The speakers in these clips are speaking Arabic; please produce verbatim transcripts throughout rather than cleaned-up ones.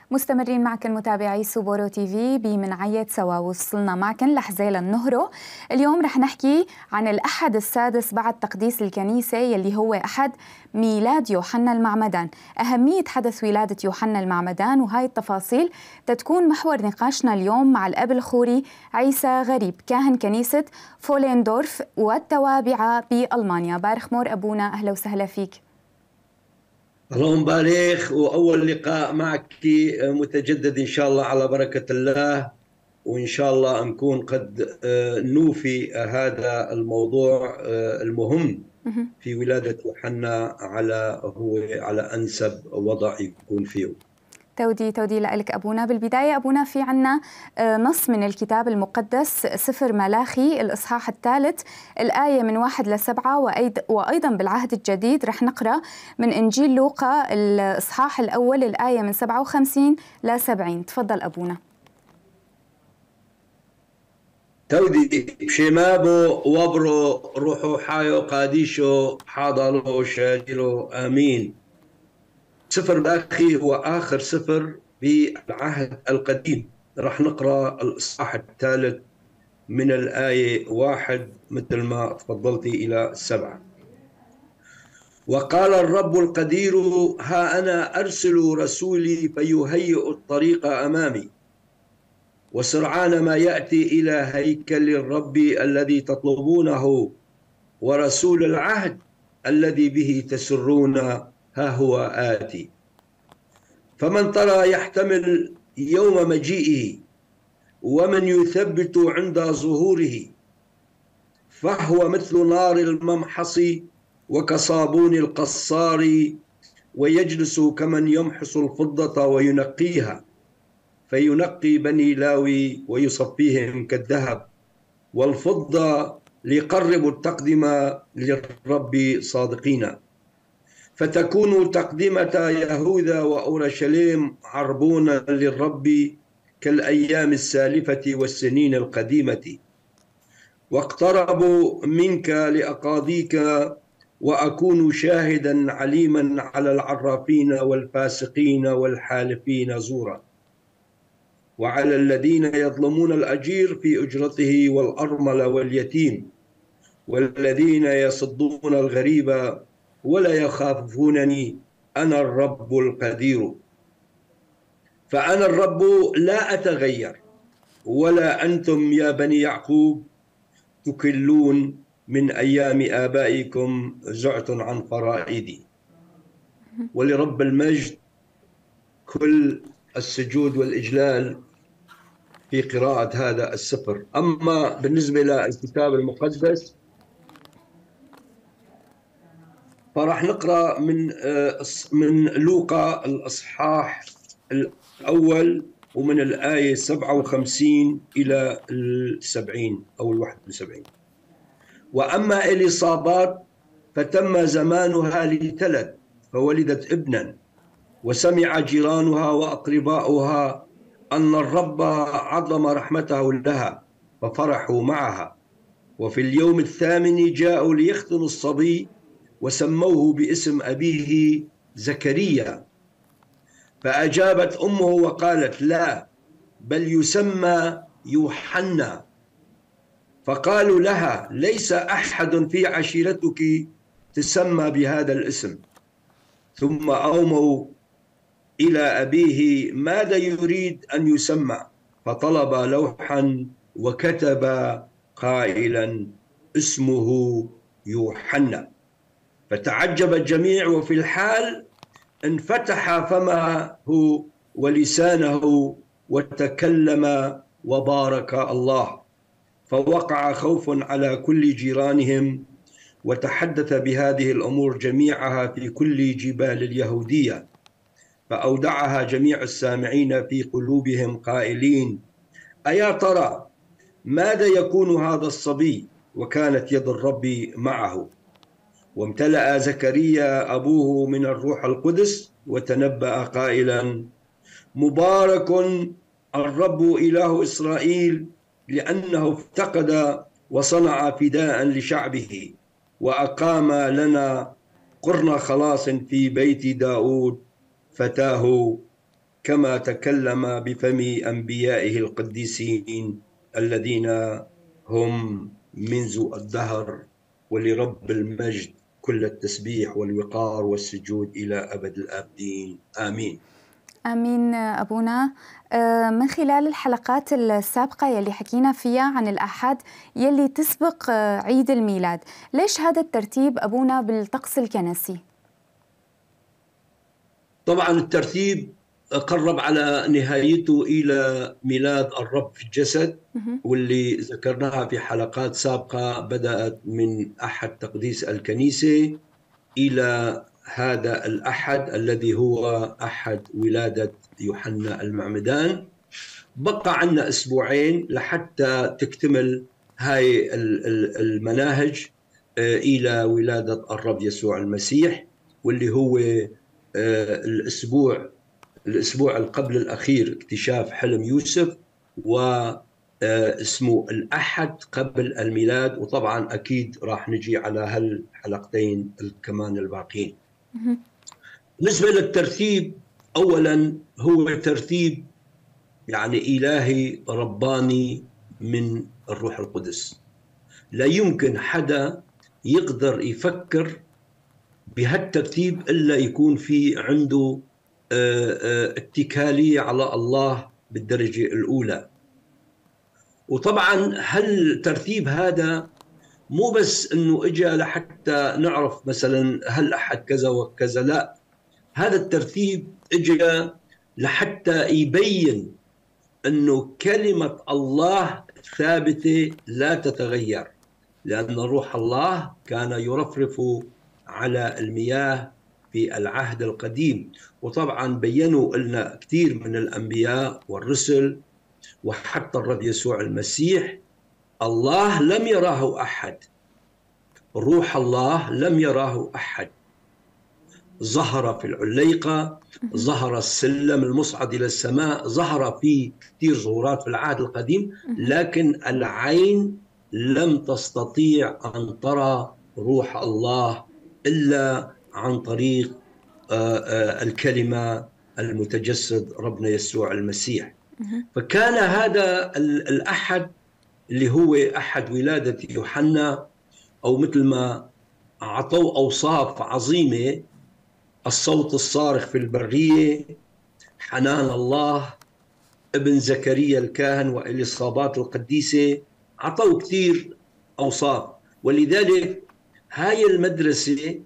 مستمرين معكم متابعي سوبورو تي في بمنعية سوا. وصلنا معكم لحزيل النهرو. اليوم رح نحكي عن الأحد السادس بعد تقديس الكنيسة يلي هو أحد ميلاد يوحنا المعمدان، أهمية حدث ولادة يوحنا المعمدان، وهاي التفاصيل تتكون محور نقاشنا اليوم مع الأب الخوري عيسى غريب كاهن كنيسة فوليندورف والتوابعة بألمانيا. بارخ مور أبونا، أهلا وسهلا فيك. اللهم بارك، وأول لقاء معك متجدد إن شاء الله على بركة الله، وإن شاء الله نكون قد نوفي هذا الموضوع المهم في ولادة يوحنا على هو على أنسب وضع يكون فيه. تودي تودي لك أبونا. بالبداية أبونا، في عنا نص من الكتاب المقدس سفر ملاخي الإصحاح الثالث الآية من واحد لسبعة، وأيضا بالعهد الجديد رح نقرأ من إنجيل لوقا الإصحاح الأول الآية من سبعة وخمسين لسبعين. تفضل أبونا. تودي شمابو وبرو روحو حايو قاديشو حاضلو شاجلو آمين. سفر ملاخي هو آخر سفر بالعهد القديم. راح نقرأ الإصحاح الثالث من الآية واحد مثل ما تفضلتي إلى السبعة. وقال الرب القدير: ها أنا أرسل رسولي فيهيئ الطريق أمامي، وسرعان ما يأتي إلى هيكل الرب الذي تطلبونه، ورسول العهد الذي به تسرون ها هو آتي. فمن ترى يحتمل يوم مجيئه، ومن يثبت عند ظهوره، فهو مثل نار الممحص وكصابون القصار، ويجلس كمن يمحص الفضة وينقيها، فينقي بني لاوي ويصفيهم كالذهب والفضة ليقربوا التقدمة للرب صادقين. فتكون تقدمة يهوذا وأورشليم عربون للرب كالأيام السالفة والسنين القديمة. واقتربوا منك لأقاضيك، وأكون شاهدا عليما على العرافين والفاسقين والحالفين زورا، وعلى الذين يظلمون الأجير في أجرته والأرمل واليتيم، والذين يصدون الغريب ولا يخافونني، أنا الرب القدير. فأنا الرب لا أتغير، ولا أنتم يا بني يعقوب تكلون من أيام آبائكم زعت عن فرائدي. ولرب المجد كل السجود والإجلال في قراءة هذا السفر. أما بالنسبة للكتاب المقدس فراح نقرأ من من لوقا الإصحاح الأول ومن الآية سبعة وخمسين إلى السبعين أو الواحد وسبعين. وأما إليصابات فتم زمانها لتلد، فولدت ابنا، وسمع جيرانها وأقرباؤها أن الرب عظم رحمته لها، ففرحوا معها. وفي اليوم الثامن جاءوا ليختنوا الصبي، وسموه باسم أبيه زكريا. فأجابت أمه وقالت: لا، بل يسمى يوحنا. فقالوا لها: ليس أحد في عشيرتك تسمى بهذا الاسم. ثم أوموا إلى أبيه ماذا يريد أن يسمى، فطلب لوحا وكتب قائلا: اسمه يوحنا. فتعجب الجميع، وفي الحال انفتح فمه ولسانه وتكلم وبارك الله. فوقع خوف على كل جيرانهم، وتحدث بهذه الأمور جميعها في كل جبال اليهودية. فأودعها جميع السامعين في قلوبهم قائلين: أيا ترى ماذا يكون هذا الصبي؟ وكانت يد الرب معه. وامتلأ زكريا أبوه من الروح القدس، وتنبأ قائلا: مبارك الرب إله إسرائيل، لأنه افتقد وصنع فداء لشعبه، وأقام لنا قرن خلاص في بيت داود فتاه كما تكلم بفم أنبيائه القديسين الذين هم منذ الدهر، ولرب المجد كل التسبيح والوقار والسجود إلى أبد الآبدين. آمين. آمين أبونا. من خلال الحلقات السابقة يلي حكينا فيها عن الأحد يلي تسبق عيد الميلاد، ليش هذا الترتيب أبونا بالطقس الكنسي؟ طبعا الترتيب قرب على نهايته إلى ميلاد الرب في الجسد، واللي ذكرناها في حلقات سابقة، بدأت من أحد تقديس الكنيسة إلى هذا الأحد الذي هو أحد ولادة يوحنا المعمدان. بقى عنا أسبوعين لحتى تكتمل هاي المناهج إلى ولادة الرب يسوع المسيح، واللي هو الأسبوع الأسبوع القبل الأخير اكتشاف حلم يوسف، واسمه الأحد قبل الميلاد. وطبعا أكيد راح نجي على هالحلقتين كمان الباقين. بالنسبة للترتيب، أولا هو ترتيب يعني إلهي رباني من الروح القدس. لا يمكن حدا يقدر يفكر بهالترتيب إلا يكون في عنده اتكالية على الله بالدرجة الأولى. وطبعا هالترتيب هذا مو بس أنه إجا لحتى نعرف مثلا هل أحد كذا وكذا، لا، هذا الترتيب إجا لحتى يبين أنه كلمة الله ثابتة لا تتغير، لأن روح الله كان يرفرف على المياه في العهد القديم. وطبعا بيّنوا لنا كثير من الأنبياء والرسل وحتى الرب يسوع المسيح، الله لم يراه أحد، روح الله لم يراه أحد. ظهر في العليقة، ظهر السلم المصعد إلى السماء، ظهر في كثير ظهورات في العهد القديم، لكن العين لم تستطيع أن ترى روح الله إلا عن طريق الكلمة المتجسد ربنا يسوع المسيح. فكان هذا الأحد اللي هو أحد ولادة يوحنا، أو مثل ما أعطوا أوصاف عظيمة: الصوت الصارخ في البرية، حنان الله، ابن زكريا الكاهن وإليصابات القديسة. أعطوا كثير أوصاف. ولذلك هاي المدرسة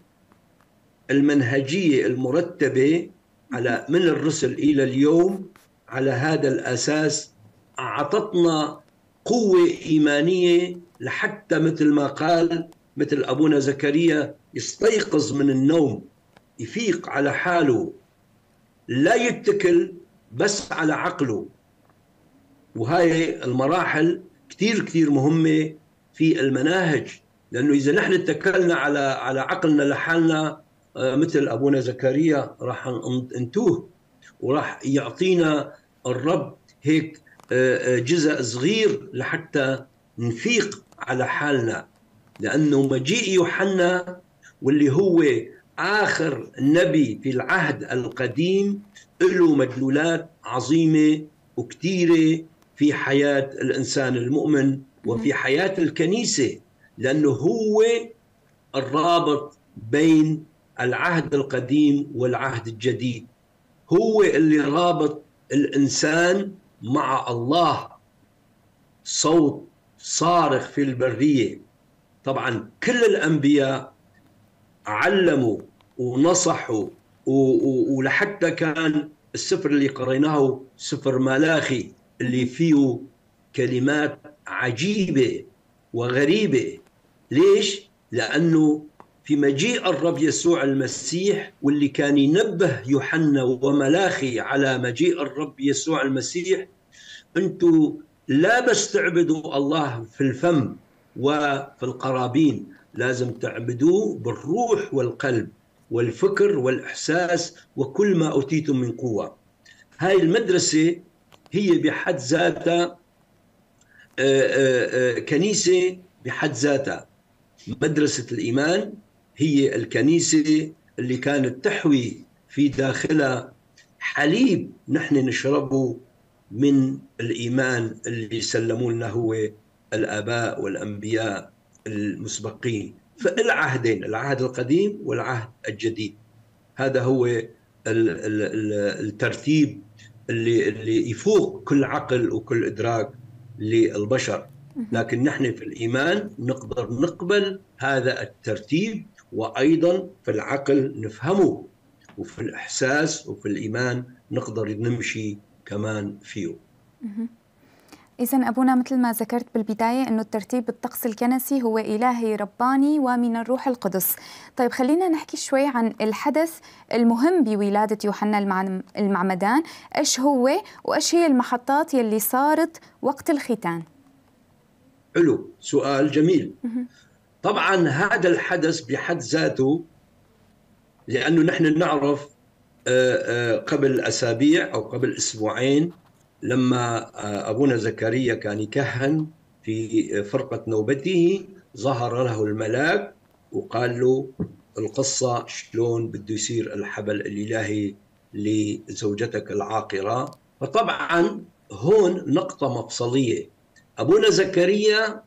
المنهجية المرتبة على من الرسل إلى اليوم على هذا الأساس أعطتنا قوة إيمانية، لحتى مثل ما قال مثل أبونا زكريا يستيقظ من النوم، يفيق على حاله، لا يتكل بس على عقله. وهاي المراحل كثير كثير مهمة في المناهج، لأنه إذا نحن اتكلنا على على عقلنا لحالنا مثل أبونا زكريا راح ننتوه، وراح يعطينا الرب هيك جزء صغير لحتى نفيق على حالنا. لأنه مجيء يوحنا واللي هو آخر نبي في العهد القديم له مدلولات عظيمة وكثيرة في حياة الإنسان المؤمن وفي حياة الكنيسة، لأنه هو الرابط بين العهد القديم والعهد الجديد، هو اللي رابط الإنسان مع الله. صوت صارخ في البرية. طبعا كل الأنبياء علموا ونصحوا، ولحتى كان السفر اللي قريناه سفر ملاخي اللي فيه كلمات عجيبة وغريبة. ليش؟ لأنه في مجيء الرب يسوع المسيح، واللي كان ينبه يوحنا وملاخي على مجيء الرب يسوع المسيح: أنتوا لا بس تعبدوا الله في الفم وفي القرابين، لازم تعبدوه بالروح والقلب والفكر والإحساس وكل ما أوتيتم من قوة. هاي المدرسة هي بحد ذاتها كنيسة بحد ذاتها. مدرسة الإيمان هي الكنيسة اللي كانت تحوي في داخلها حليب نحن نشربه من الإيمان اللي سلموا لنا هو الآباء والأنبياء المسبقين فالعهدين، العهد القديم والعهد الجديد. هذا هو الترتيب اللي اللي يفوق كل عقل وكل إدراك للبشر. لكن نحن في الإيمان نقدر نقبل هذا الترتيب، وأيضا في العقل نفهمه، وفي الإحساس وفي الإيمان نقدر نمشي كمان فيه. إذن أبونا مثل ما ذكرت بالبداية أنه الترتيب بالطقس الكنسي هو إلهي رباني ومن الروح القدس. طيب خلينا نحكي شوي عن الحدث المهم بولادة يوحنا المعمدان، إيش هو وإيش هي المحطات يلي صارت وقت الختان؟ حلو، سؤال جميل. طبعا هذا الحدث بحد ذاته، لأنه نحن نعرف قبل أسابيع أو قبل أسبوعين لما أبونا زكريا كان يكهن في فرقة نوبته ظهر له الملاك وقال له القصة شلون بده يصير الحبل الإلهي لزوجتك العاقرة. فطبعا هون نقطة مفصلية. أبونا زكريا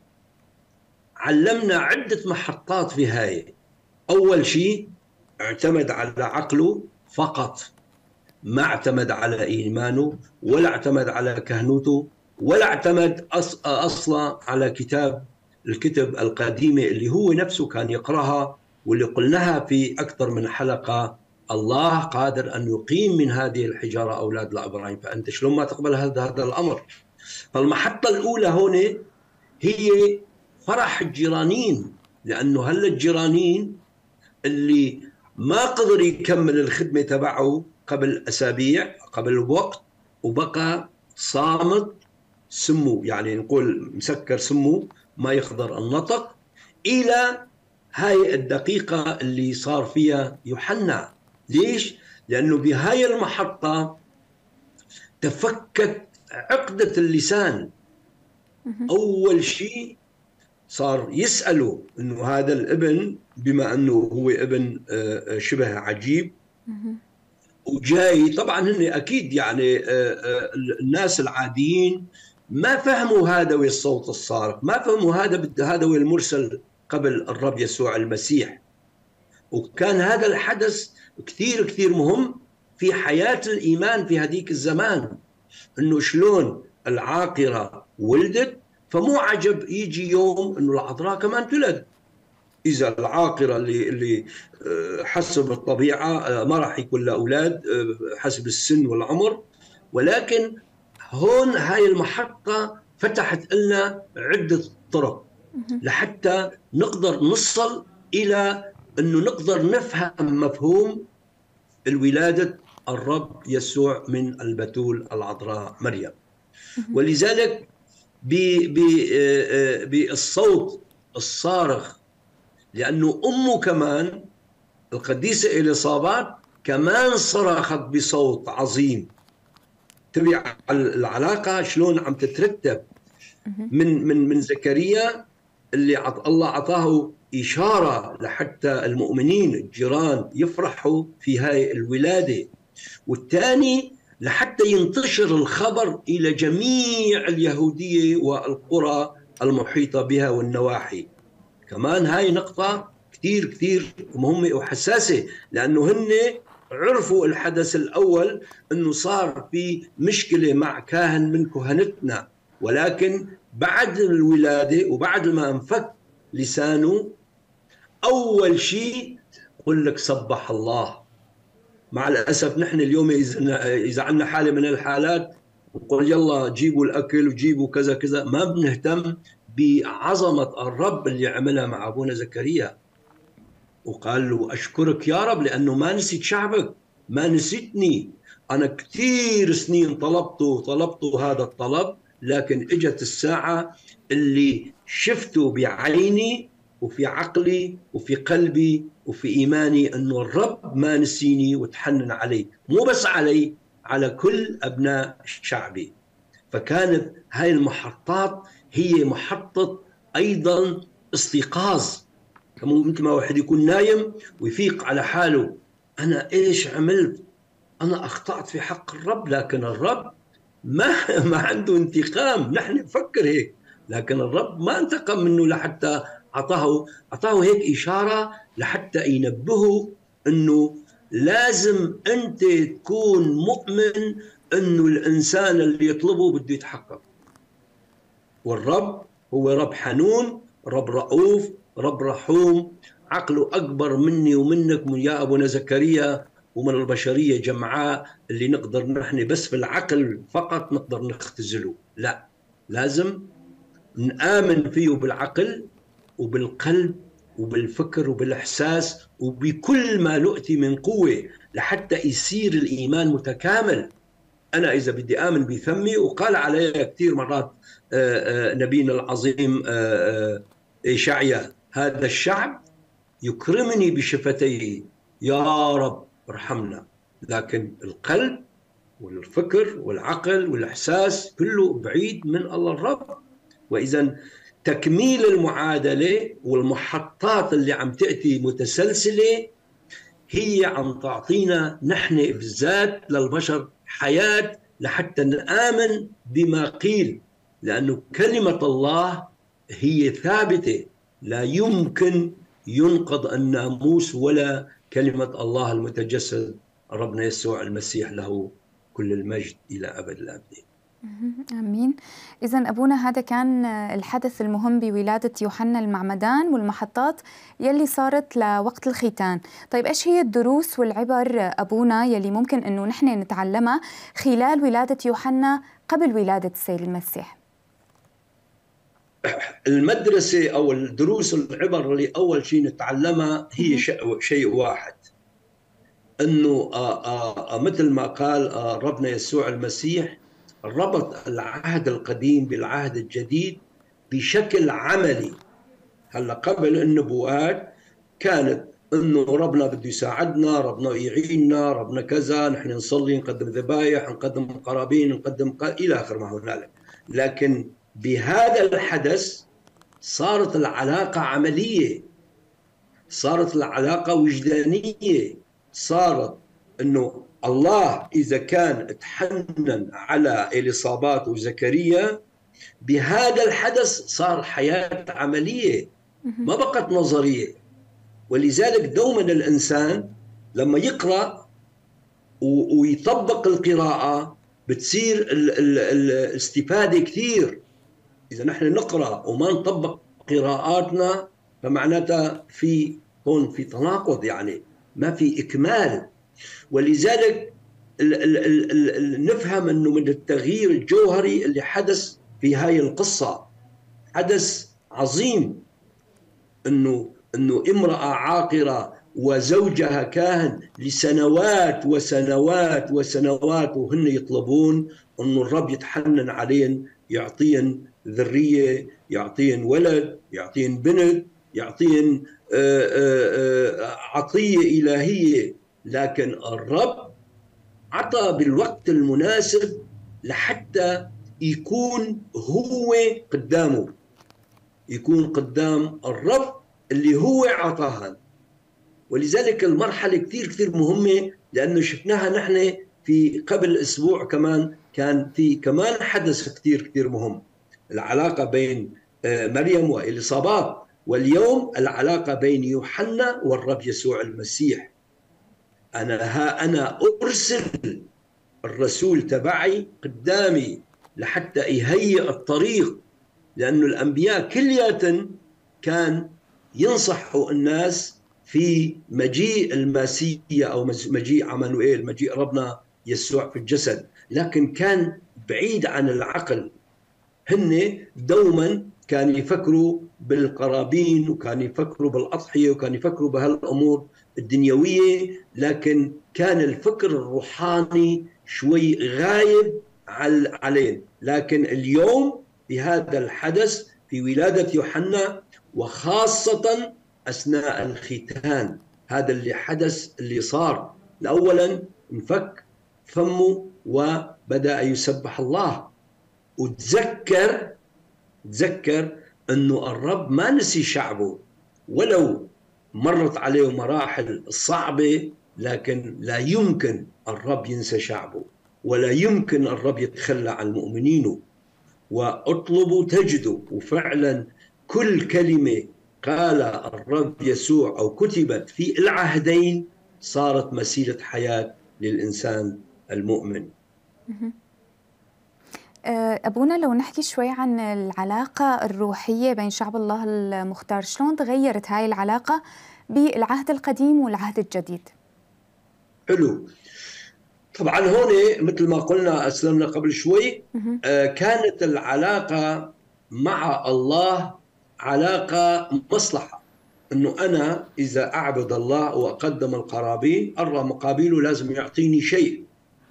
علمنا عدة محطات في هاي. أول شيء اعتمد على عقله فقط، ما اعتمد على إيمانه ولا اعتمد على كهنوته ولا اعتمد أصلا على كتاب الكتب القديمة اللي هو نفسه كان يقرأها، واللي قلناها في أكثر من حلقة. الله قادر أن يقيم من هذه الحجارة أولاد لإبراهيم، فأنت شلون ما تقبل هذا هذا الأمر؟ فالمحطة الأولى هون هي فرح الجيرانين، لأنه هلا الجيرانين اللي ما قدر يكمل الخدمة تبعه قبل أسابيع قبل وقت وبقى صامت سمه، يعني نقول مسكر سمه ما يقدر النطق، إلى هاي الدقيقة اللي صار فيها يوحنا. ليش؟ لأنه بهاي المحطة تفكت عقدة اللسان. أول شيء صار يسأله أنه هذا الابن، بما أنه هو ابن شبه عجيب وجاي، طبعا هن أكيد يعني الناس العاديين ما فهموا هذا هو الصوت الصارخ، ما فهموا هذا هذا هو المرسل قبل الرب يسوع المسيح. وكان هذا الحدث كثير كثير مهم في حياة الإيمان في هذيك الزمان، أنه شلون العاقرة ولدت، فمو عجب يجي يوم أنه العذراء كمان تولد. إذا العاقرة اللي اللي حسب الطبيعة ما راح يكون لها أولاد حسب السن والعمر، ولكن هون هاي المحطة فتحت لنا عدة طرق لحتى نقدر نصل إلى أنه نقدر نفهم مفهوم الولادة الرب يسوع من البتول العذراء مريم. ولذلك بالصوت الصارخ، لأنه أمه كمان القديسة إليصابات كمان صرخت بصوت عظيم. تبع العلاقة شلون عم تترتب من من من زكريا اللي عط الله عطاه إشارة لحتى المؤمنين الجيران يفرحوا في هاي الولادة، والثاني لحتى ينتشر الخبر إلى جميع اليهودية والقرى المحيطة بها والنواحي. كمان هاي نقطة كثير كثير مهمة وحساسة، لأنه هن عرفوا الحدث الأول أنه صار في مشكلة مع كاهن من كهنتنا، ولكن بعد الولادة وبعد ما انفك لسانه أول شيء قل لك سبح الله. مع الأسف نحن اليوم إذا عندنا حالة من الحالات نقول يلا جيبوا الأكل وجيبوا كذا كذا، ما بنهتم بعظمة الرب اللي عملها مع أبونا زكريا. وقال له أشكرك يا رب لأنه ما نسيت شعبك، ما نسيتني. أنا كثير سنين طلبته طلبته هذا الطلب، لكن إجت الساعة اللي شفته بعيني وفي عقلي وفي قلبي وفي إيماني أنه الرب ما نسيني وتحنن علي، مو بس علي، على كل أبناء شعبي. فكانت هاي المحطات هي محطة أيضا استيقاظ، مثل ما واحد يكون نايم ويفيق على حاله، أنا إيش عملت؟ أنا أخطأت في حق الرب، لكن الرب ما ما عنده انتقام. نحن نفكر هيك، لكن الرب ما انتقم منه لحتى أعطاه أعطاه هيك إشارة لحتى ينبهه أنه لازم أنت تكون مؤمن أنه الإنسان اللي يطلبه بده يتحقق. والرب هو رب حنون، رب رؤوف، رب رحوم، عقله أكبر مني ومنك، من يا أبونا زكريا، ومن البشرية جمعاء اللي نقدر نحن بس في العقل فقط نقدر نختزله. لا، لازم نآمن فيه بالعقل وبالقلب وبالفكر وبالإحساس وبكل ما نؤتي من قوة لحتى يصير الإيمان متكامل. أنا إذا بدي آمن بفمي، وقال عليها كثير مرات نبينا العظيم إشعيا: هذا الشعب يكرمني بشفتيه، يا رب ارحمنا. لكن القلب والفكر والعقل والإحساس كله بعيد من الله الرب. وإذا تكميل المعادلة والمحطات اللي عم تأتي متسلسلة هي عم تعطينا نحن بالذات للبشر حياة لحتى نآمن بما قيل، لأنه كلمة الله هي ثابتة، لا يمكن ينقض الناموس ولا كلمة الله المتجسد ربنا يسوع المسيح، له كل المجد إلى أبد الآبدين. آمين. إذا أبونا هذا كان الحدث المهم بولادة يوحنا المعمدان والمحطات يلي صارت لوقت الختان. طيب إيش هي الدروس والعبر أبونا يلي ممكن أنه نحن نتعلمها خلال ولادة يوحنا قبل ولادة السيد المسيح؟ المدرسة أو الدروس والعبر اللي أول شيء نتعلمها هي شيء واحد، أنه آآ آآ مثل ما قال ربنا يسوع المسيح ربط العهد القديم بالعهد الجديد بشكل عملي. هلا قبل النبوات كانت انه ربنا بده يساعدنا، ربنا يعيننا، ربنا كذا، نحن نصلي، نقدم ذبايح، نقدم قرابين، نقدم ق... الى اخر ما هنالك. لكن بهذا الحدث صارت العلاقه عمليه، صارت العلاقه وجدانيه، صارت انه الله إذا كان تحنن على إليصابات وزكريا بهذا الحدث صار حياة عملية ما بقت نظرية. ولذلك دوما الإنسان لما يقرأ ويطبق القراءة بتصير الاستفادة كثير. إذا نحن نقرأ وما نطبق قراءاتنا فمعناتها في هون في تناقض، يعني ما في إكمال. ولذلك ال ال ال ال نفهم أنه من التغيير الجوهري اللي حدث في هاي القصة حدث عظيم، أنه, إنه امرأة عاقرة وزوجها كاهن لسنوات وسنوات وسنوات وهن يطلبون أنه الرب يتحنن عليهم، يعطين ذرية، يعطين ولد، يعطين بنت، يعطين عطية إلهية. لكن الرب عطى بالوقت المناسب لحتى يكون هو قدامه، يكون قدام الرب اللي هو عطاها. ولذلك المرحلة كثير كثير مهمة، لأنه شفناها نحن في قبل أسبوع كمان كان في كمان حدث كثير كثير مهم، العلاقة بين مريم وإليصابات، واليوم العلاقة بين يوحنا والرب يسوع المسيح. أنا ها أنا أرسل الرسول تبعي قدامي لحتى يهيئ الطريق، لأن الأنبياء كلياتهم كان ينصحوا الناس في مجيء المسيح أو مجيء عمانوئيل، مجيء ربنا يسوع في الجسد، لكن كان بعيد عن العقل. هن دوما كانوا يفكروا بالقرابين، وكان يفكروا بالأضحية، وكان يفكروا بهالأمور الدنيوية، لكن كان الفكر الروحاني شوي غايب علينا. لكن اليوم بهذا الحدث في ولادة يوحنا، وخاصة أثناء الختان، هذا اللي حدث اللي صار، أولا انفك فمه وبدأ يسبح الله. وتذكر تذكر أنه الرب ما نسي شعبه، ولو مرت عليه مراحل صعبة لكن لا يمكن الرب ينسى شعبه، ولا يمكن الرب يتخلى عن مؤمنينه. واطلبوا تجدوا، وفعلا كل كلمة قالها الرب يسوع أو كتبت في العهدين صارت مسيرة حياة للإنسان المؤمن. أبونا، لو نحكي شوي عن العلاقة الروحية بين شعب الله المختار، شلون تغيرت هاي العلاقة بالعهد القديم والعهد الجديد؟ حلو. طبعا هون مثل ما قلنا أسلمنا قبل شوي، كانت العلاقة مع الله علاقة مصلحة، أنه أنا إذا أعبد الله وأقدم القرابين الله مقابله لازم يعطيني شيء.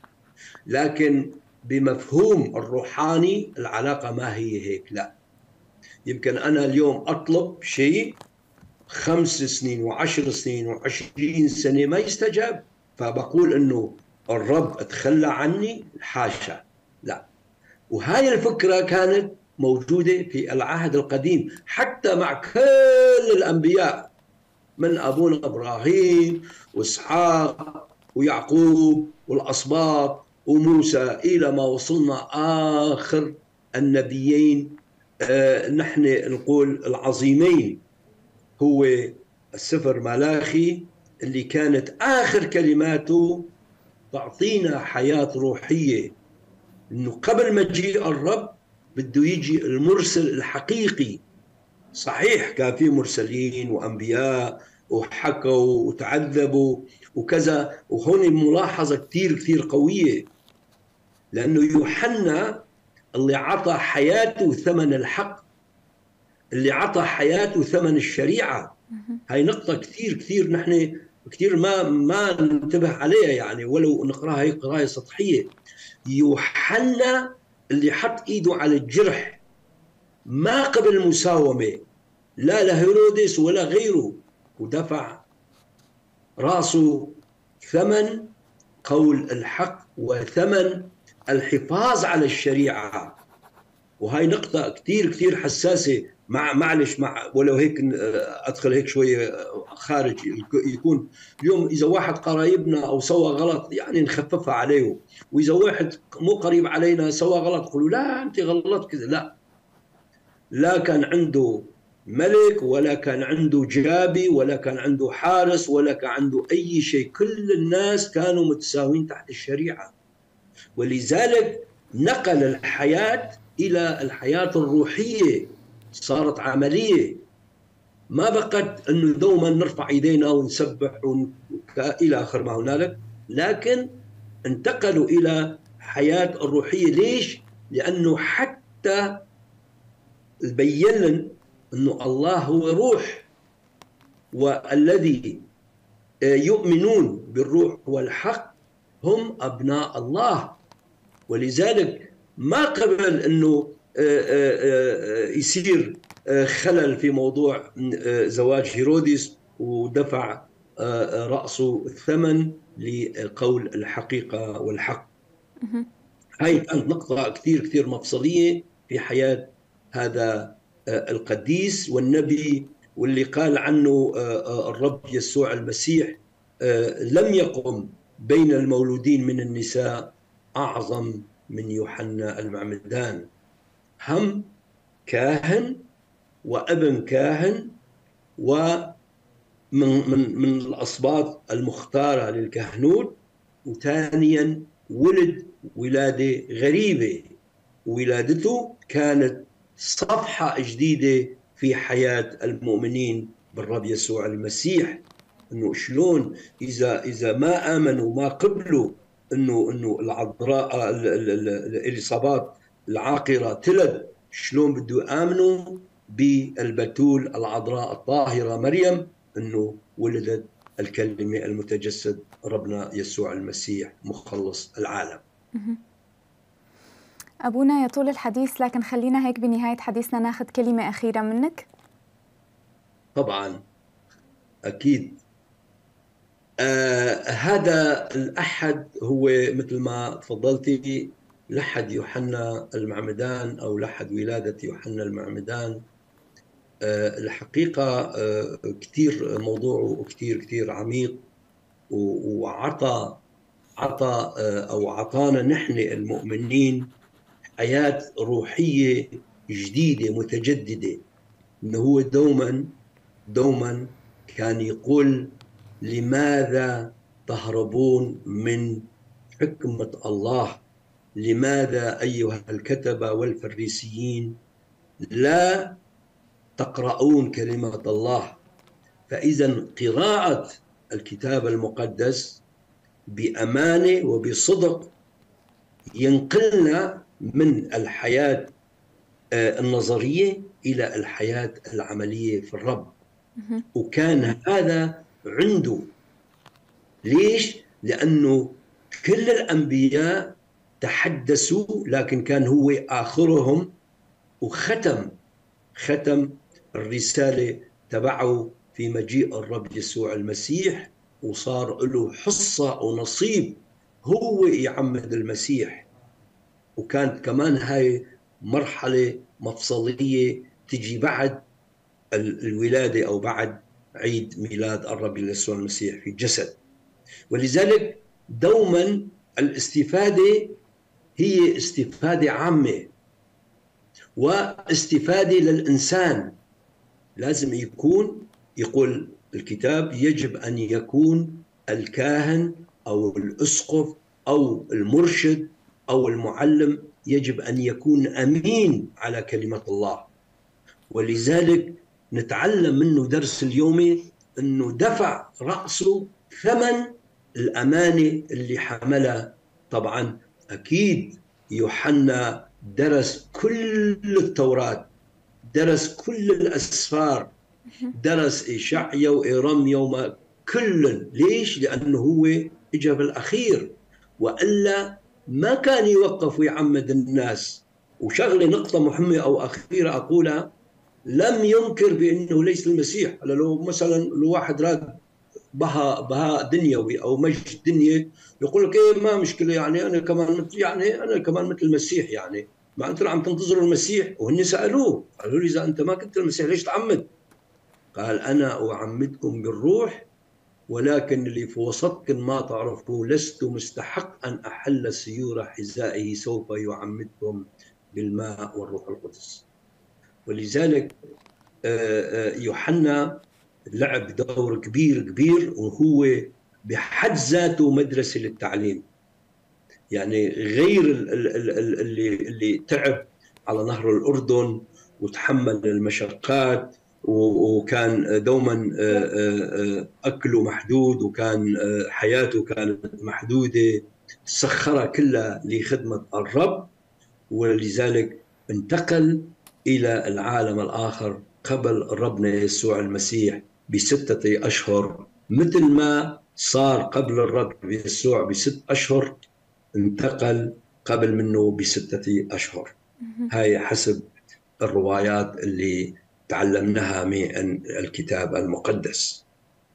لكن بمفهوم الروحاني العلاقة ما هي هيك، لا. يمكن أنا اليوم أطلب شيء خمس سنين وعشر سنين وعشرين سنة ما يستجاب، فبقول أنه الرب تخلى عني، حاشا، لا. وهاي الفكرة كانت موجودة في العهد القديم حتى مع كل الأنبياء، من أبونا إبراهيم وإسحاق ويعقوب والأسباط وموسى إلى ما وصلنا آخر النبيين، آه نحن نقول العظيمين، هو السفر ملاخي اللي كانت آخر كلماته تعطينا حياة روحية، إنه قبل مجيء الرب بده يجي المرسل الحقيقي. صحيح كان في مرسلين وأنبياء وحكوا وتعذبوا وكذا، وهون ملاحظة كثير كثير قوية، لأنه يوحنا اللي عطى حياته ثمن الحق، اللي عطى حياته ثمن الشريعة. هاي نقطة كثير كثير نحن كثير ما ما ننتبه عليها، يعني ولو نقراها هي قراءة سطحية. يوحنا اللي حط ايده على الجرح ما قبل مساومة لا لهيرودس ولا غيره، ودفع راسه ثمن قول الحق وثمن الحفاظ على الشريعة. وهي نقطة كثير كثير حساسة. مع معلش مع ولو هيك أدخل هيك شوية خارج، يكون اليوم إذا واحد قرايبنا أو سوى غلط يعني نخففها عليه، وإذا واحد مو قريب علينا سوى غلط قولوا لا أنت غلط كذا، لا. لا كان عنده ملك ولا كان عنده جابي ولا كان عنده حارس ولا كان عنده أي شيء، كل الناس كانوا متساوين تحت الشريعة. ولذلك نقل الحياة إلى الحياة الروحية، صارت عملية، ما بقت أنه دوما نرفع إيدينا ونسبح إلى آخر ما هنالك، لكن انتقلوا إلى حياة الروحية. ليش؟ لأنه حتى بين لنا أنه الله هو روح، والذي يؤمنون بالروح والحق هم أبناء الله. ولذلك ما قبل أنه يصير خلل في موضوع زواج هيرودس ودفع رأسه الثمن لقول الحقيقة والحق. هاي كانت نقطة كثير كثير مفصلية في حياة هذا القديس والنبي، واللي قال عنه الرب يسوع المسيح: لم يقم بين المولودين من النساء أعظم من يوحنا المعمدان. هم كاهن وابن كاهن، ومن من من الأصباط المختارة للكهنوت، وثانيا ولد ولادة غريبة، ولادته كانت صفحة جديدة في حياة المؤمنين بالرب يسوع المسيح. انه شلون اذا اذا ما امنوا ما قبلوا انه انه العذراء اليصابات العاقره تلد، شلون بده امنوا بالبتول العذراء الطاهره مريم انه ولدت الكلمه المتجسد ربنا يسوع المسيح مخلص العالم. ابونا يطول الحديث، لكن خلينا هيك بنهايه حديثنا ناخذ كلمه اخيره منك. طبعا اكيد. آه هذا الأحد هو مثل ما تفضلتي لحد يوحنا المعمدان أو لحد ولادة يوحنا المعمدان. آه الحقيقة آه كتير موضوعه كتير كتير عميق، وعطى عطى أو عطانا نحن المؤمنين حياة روحية جديدة متجددة. إنه هو دوما دوما كان يقول: لماذا تهربون من حكمة الله؟ لماذا أيها الكتبة والفريسيين لا تقرؤون كلمة الله؟ فإذا قراءة الكتاب المقدس بأمانة وبصدق ينقلنا من الحياة النظرية إلى الحياة العملية في الرب. وكان هذا عنده. ليش؟ لأنه كل الأنبياء تحدثوا، لكن كان هو آخرهم، وختم ختم الرسالة تبعه في مجيء الرب يسوع المسيح، وصار له حصة ونصيب هو يعمد المسيح. وكانت كمان هاي مرحلة مفصلية تجي بعد الولادة أو بعد عيد ميلاد الرب يسوع المسيح في الجسد. ولذلك دوما الاستفادة هي استفادة عامة واستفادة للإنسان. لازم يكون، يقول الكتاب، يجب أن يكون الكاهن أو الأسقف أو المرشد أو المعلم يجب أن يكون أمين على كلمة الله. ولذلك نتعلم منه درس اليومي أنه دفع رأسه ثمن الأمانة اللي حملها. طبعا أكيد يوحنا درس كل التوراة، درس كل الأسفار، درس إشعيا وإيرميا وما كل. ليش؟ لأنه هو إجا بالأخير، وإلا ما كان يوقف ويعمد الناس. وشغلة نقطة مهمة أو أخيرة أقولها: لم ينكر بأنه ليس المسيح. لو مثلا لو واحد راد بها بها دنيوي أو مجد دنيا، يقول لك إيه ما مشكلة، يعني أنا كمان مثل يعني أنا كمان مثل المسيح. يعني ما أنتم عم تنتظروا المسيح؟ وهن سألوه قالوا لي: إذا أنت ما كنت المسيح ليش تعمد؟ قال: أنا أعمدكم بالروح، ولكن اللي في وسطكم ما تعرفوا، لست مستحق أن أحل سيور حذائه، سوف يعمدكم بالماء والروح القدس. ولذلك يوحنا لعب دور كبير كبير، وهو بحد ذاته مدرسة للتعليم. يعني غير اللي اللي تعب على نهر الأردن وتحمل المشقات، وكان دوما أكله محدود، وكان حياته كانت محدودة، سخرها كلها لخدمة الرب. ولذلك انتقل إلى العالم الآخر قبل ربنا يسوع المسيح بستة أشهر، مثل ما صار قبل الرب يسوع بست أشهر انتقل قبل منه بستة أشهر. هاي حسب الروايات اللي تعلمناها من الكتاب المقدس.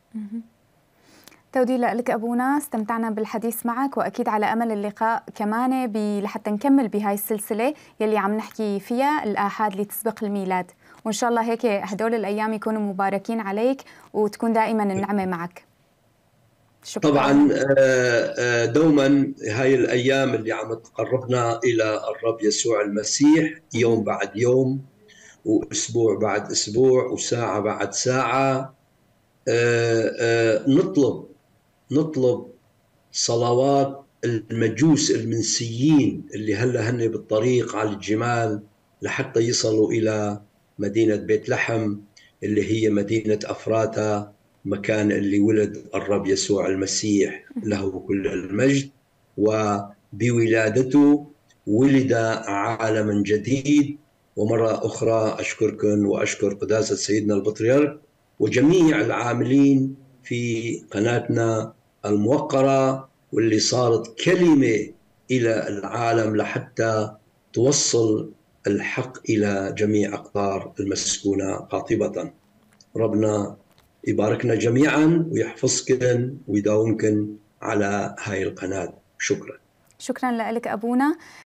تودي لك أبونا، استمتعنا بالحديث معك، وأكيد على أمل اللقاء كمان لحتى نكمل بهاي السلسلة يلي عم نحكي فيها الآحاد اللي تسبق الميلاد. وإن شاء الله هيك هدول الأيام يكونوا مباركين عليك وتكون دائما النعمة معك. شكرا. طبعا دوما هاي الأيام اللي عم تقربنا إلى الرب يسوع المسيح يوم بعد يوم، وأسبوع بعد أسبوع، وساعة بعد ساعة، نطلب نطلب صلوات المجوس المنسيين اللي هلا هن بالطريق على الجمال لحتى يصلوا إلى مدينة بيت لحم اللي هي مدينة أفراتا، مكان اللي ولد الرب يسوع المسيح له كل المجد. وبولادته ولد عالما جديد. ومرة أخرى أشكركم وأشكر قداسة سيدنا البطريرك وجميع العاملين في قناتنا الموقرة، واللي صارت كلمة إلى العالم لحتى توصل الحق إلى جميع أقطار المسكونة قاطبة. ربنا يباركنا جميعا ويحفظكن ويداومكن على هاي القناة. شكرا. شكرا لك أبونا.